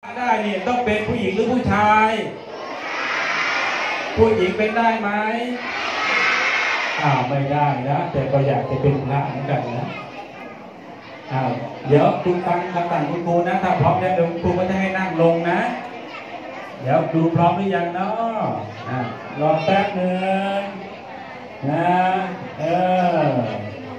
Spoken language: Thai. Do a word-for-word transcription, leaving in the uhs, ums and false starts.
ได้เนี่ยต้องเป็นผู้หญิงหรือผู้ชายผู้หญิงเป็นได้ไหมอ้าวไม่ได้นะแต่ก็อยากจะเป็นพระเหมือนกันนะอ้าวเดี๋ยวคุณฟังคำสั่งคุณครูนะถ้าพร้อมแล้วเดี๋ยวคุณครูก็จะให้นั่งลงนะเดี๋ยวดูพร้อมหรือยังเนาะรอแป๊บหนึ่งนะเออ